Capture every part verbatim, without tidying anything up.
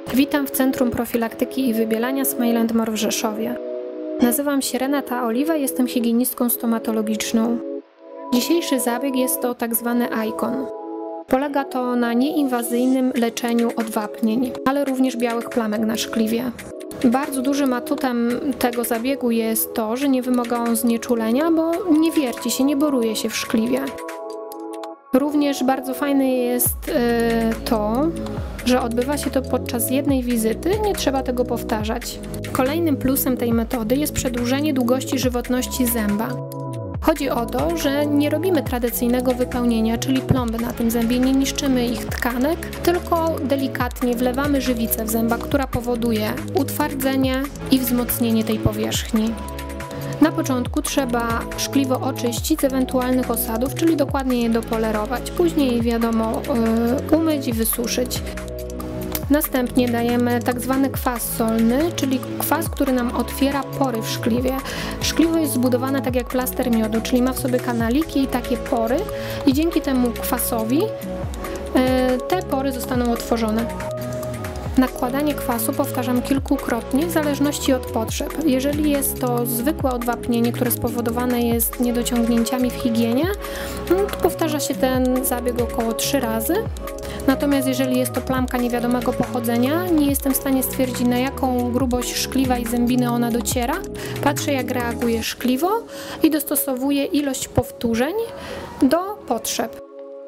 Witam w Centrum Profilaktyki i Wybielania Smilandmore w Rzeszowie. Nazywam się Renata Oliwa, jestem higienistką stomatologiczną. Dzisiejszy zabieg jest to tak zwany Icon. Polega to na nieinwazyjnym leczeniu odwapnień, ale również białych plamek na szkliwie. Bardzo dużym atutem tego zabiegu jest to, że nie wymaga on znieczulenia, bo nie wierci się, nie boruje się w szkliwie. Również bardzo fajne jest to, że odbywa się to podczas jednej wizyty, nie trzeba tego powtarzać. Kolejnym plusem tej metody jest przedłużenie długości żywotności zęba. Chodzi o to, że nie robimy tradycyjnego wypełnienia, czyli plomby na tym zębie, nie niszczymy ich tkanek, tylko delikatnie wlewamy żywicę w zęba, która powoduje utwardzenie i wzmocnienie tej powierzchni. Na początku trzeba szkliwo oczyścić z ewentualnych osadów, czyli dokładnie je dopolerować. Później wiadomo yy, umyć i wysuszyć. Następnie dajemy tak zwany kwas solny, czyli kwas, który nam otwiera pory w szkliwie. Szkliwo jest zbudowane tak jak plaster miodu, czyli ma w sobie kanaliki i takie pory i dzięki temu kwasowi yy, te pory zostaną otworzone. Nakładanie kwasu powtarzam kilkukrotnie w zależności od potrzeb. Jeżeli jest to zwykłe odwapnienie, które spowodowane jest niedociągnięciami w higienie, no to powtarza się ten zabieg około trzy razy. Natomiast jeżeli jest to plamka niewiadomego pochodzenia, nie jestem w stanie stwierdzić, na jaką grubość szkliwa i zębiny ona dociera. Patrzę, jak reaguje szkliwo i dostosowuję ilość powtórzeń do potrzeb.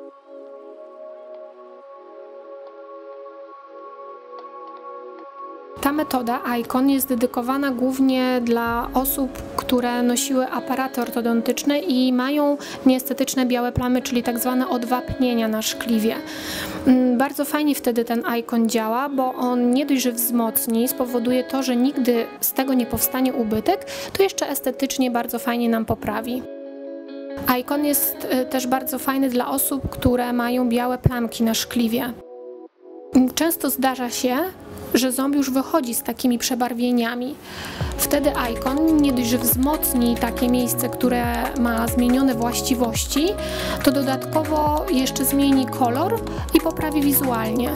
Ta metoda Icon jest dedykowana głównie dla osób, które nosiły aparaty ortodontyczne i mają nieestetyczne białe plamy, czyli tak zwane odwapnienia na szkliwie. Bardzo fajnie wtedy ten Icon działa, bo on nie dość, że wzmocni, spowoduje to, że nigdy z tego nie powstanie ubytek, to jeszcze estetycznie bardzo fajnie nam poprawi. Icon jest też bardzo fajny dla osób, które mają białe plamki na szkliwie. Często zdarza się, że ząb już wychodzi z takimi przebarwieniami. Wtedy Icon nie dość, że wzmocni takie miejsce, które ma zmienione właściwości, to dodatkowo jeszcze zmieni kolor i poprawi wizualnie.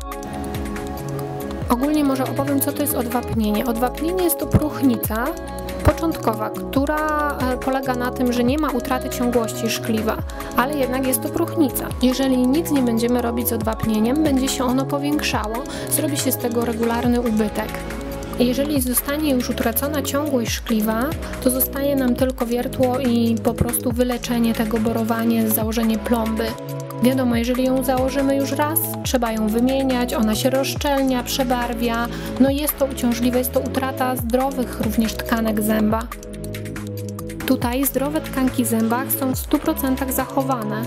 Ogólnie może opowiem, co to jest odwapnienie. Odwapnienie jest to próchnica początkowa, która polega na tym, że nie ma utraty ciągłości szkliwa, ale jednak jest to próchnica. Jeżeli nic nie będziemy robić z odwapnieniem, będzie się ono powiększało, zrobi się z tego regularny ubytek. Jeżeli zostanie już utracona ciągłość szkliwa, to zostaje nam tylko wiertło i po prostu wyleczenie tego, borowanie, założenie plomby. Wiadomo, jeżeli ją założymy już raz, trzeba ją wymieniać, ona się rozszczelnia, przebarwia, no jest to uciążliwe, jest to utrata zdrowych również tkanek zęba. Tutaj zdrowe tkanki zęba są w stu procentach zachowane.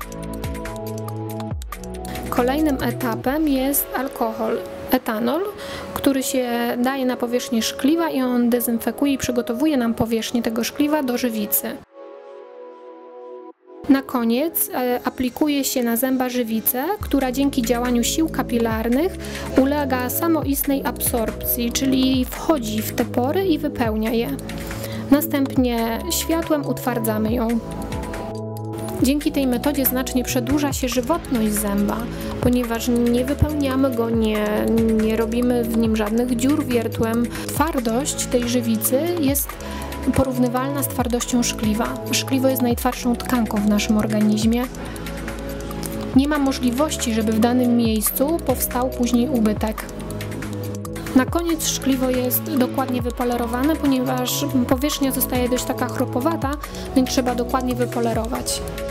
Kolejnym etapem jest alkohol, etanol, który się daje na powierzchnię szkliwa i on dezynfekuje i przygotowuje nam powierzchnię tego szkliwa do żywicy. Na koniec e, aplikuje się na zęba żywicę, która dzięki działaniu sił kapilarnych ulega samoistnej absorpcji, czyli wchodzi w te pory i wypełnia je. Następnie światłem utwardzamy ją. Dzięki tej metodzie znacznie przedłuża się żywotność zęba, ponieważ nie wypełniamy go, nie, nie robimy w nim żadnych dziur wiertłem. Twardość tej żywicy jest porównywalna z twardością szkliwa. Szkliwo jest najtwardszą tkanką w naszym organizmie. Nie ma możliwości, żeby w danym miejscu powstał później ubytek. Na koniec szkliwo jest dokładnie wypolerowane, ponieważ powierzchnia zostaje dość taka chropowata, więc trzeba dokładnie wypolerować.